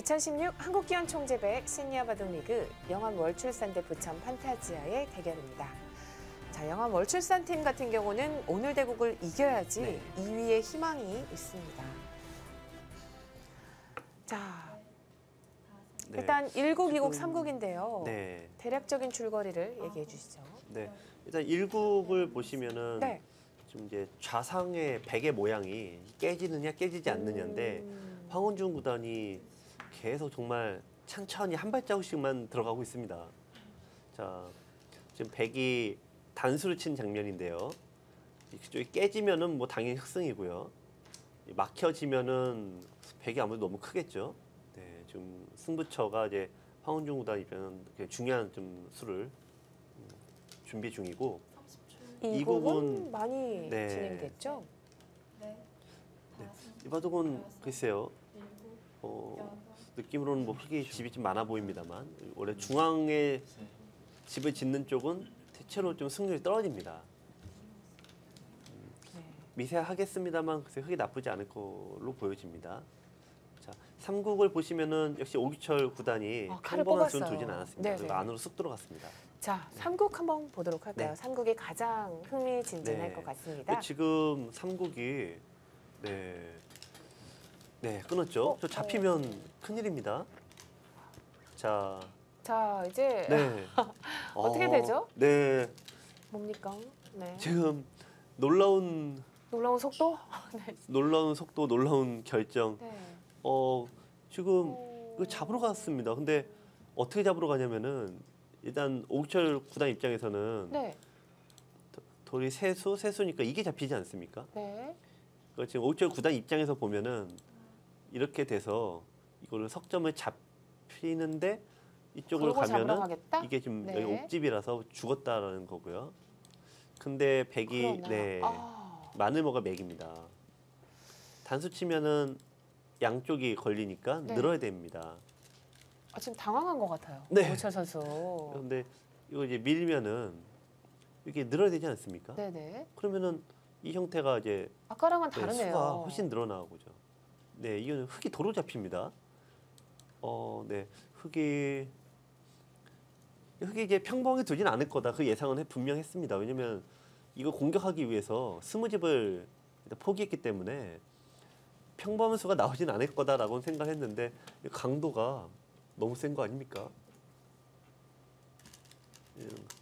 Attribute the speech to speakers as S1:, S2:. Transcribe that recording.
S1: 2016 한국기원총재배 시니어 바둑리그 영암 월출산 대 부천 판타지아의 대결입니다. 자, 영암 월출산 팀 같은 경우는 오늘 대국을 이겨야지 2위의 희망이 있습니다. 자, 일단 1국, 2국, 3국인데요. 대략적인 줄거리를 얘기해 주시죠.
S2: 네, 일단 1국을 보시면은 좀 이제 좌상의 백의 모양이 깨지느냐 깨지지 않느냐인데 황원준 구단이 계속 정말 천천히 한 발자국씩만 들어가고 있습니다. 자, 지금 백이 단수를 친 장면인데요. 이쪽이 깨지면은 뭐 당연히 흑승이고요. 막혀지면은 백이 아무래도 너무 크겠죠. 네, 지금 승부처가 이제 황원준 구단 입장은 중요한 좀 수를 준비 중이고.
S1: 이 곡은 많이 진행됐죠?
S2: 이 바둑은 글쎄요. 느낌으로는 뭐 흙이 집이 좀 많아 보입니다만 원래 중앙에 집을 짓는 쪽은 대체로 좀 승률이 떨어집니다. 미세하겠습니다만 글쎄 흙이 나쁘지 않을 걸로 보여집니다. 자, 3국을 보시면은 역시 오규철 구단이 평범한 수는 두진 않았습니다. 그리고 안으로 쑥 들어갔습니다.
S1: 자, 3국 한번 보도록 할까요? 3국이 가장 흥미진진할 것 같습니다.
S2: 지금 3국이 끊었죠. 저 잡히면 큰일입니다. 자,
S1: 이제 어떻게 되죠? 뭡니까?
S2: 지금 놀라운
S1: 속도?
S2: 놀라운 속도, 놀라운 결정. 지금 이거 잡으러 갔습니다. 근데 어떻게 잡으러 가냐면은 일단 오규철 구단 입장에서는 돌이 세수니까 이게 잡히지 않습니까? 지금 오규철 구단 입장에서 보면은 이렇게 돼서 이거를 석점을 잡히는데 이쪽으로 가면은 이게 지금 여기 옥집이라서 죽었다라는 거고요. 근데 백이 마늘모가 맥입니다. 단수 치면은 양쪽이 걸리니까 늘어야 됩니다.
S1: 지금 당황한 것 같아요. 오규철 선수.
S2: 그런데 이거 이제 밀면은 이게 늘어야 되지 않습니까? 그러면은 이 형태가 이제
S1: 아까랑은 다르네요.
S2: 수가 훨씬 늘어나고죠. 이거는 흙이 도로 잡힙니다. 흙이 이제 평범하게 두진 않을 거다. 그 예상은 분명했습니다. 왜냐면 이거 공격하기 위해서 스무집을 포기했기 때문에 평범한 수가 나오진 않을 거다라고 생각했는데 강도가 너무 센 거 아닙니까?